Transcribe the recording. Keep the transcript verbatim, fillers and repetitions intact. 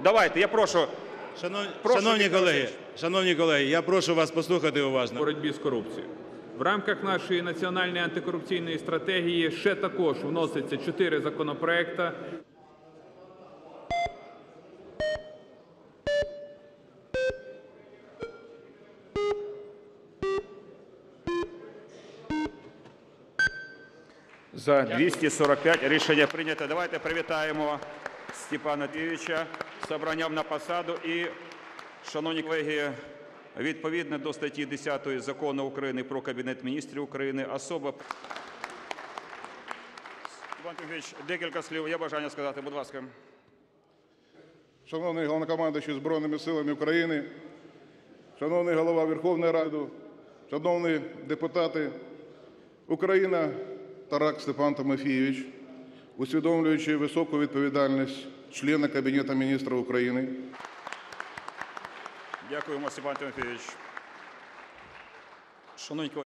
Давайте, я прошу. Шановні, Прошу, шановні Віктор колеги, Васильович. шановні колеги, я прошу вас послухати уважно. боротьбі з корупцією. В рамках нашої національної антикорупційної стратегії ще також вноситься чотири законопроекти. За двісті сорок п'ять рішення прийнято. Давайте привітаємо Степана Тимофійовича з обранням на посаду. І, шановні колеги, відповідно до статті десятої Закону України про Кабінет Міністрів України, особа... Степан Тимофійович, декілька слів. Є бажання сказати, будь ласка. Шановний головнокомандуючий Збройними силами України, шановний голова Верховної Ради, шановні депутати, Україна, Тарак Степан Тимофійович, усвідомлюючи високу відповідальність члена Кабінету Міністрів України. Дякуємо, Степан Тимофійович. Шановні колеги,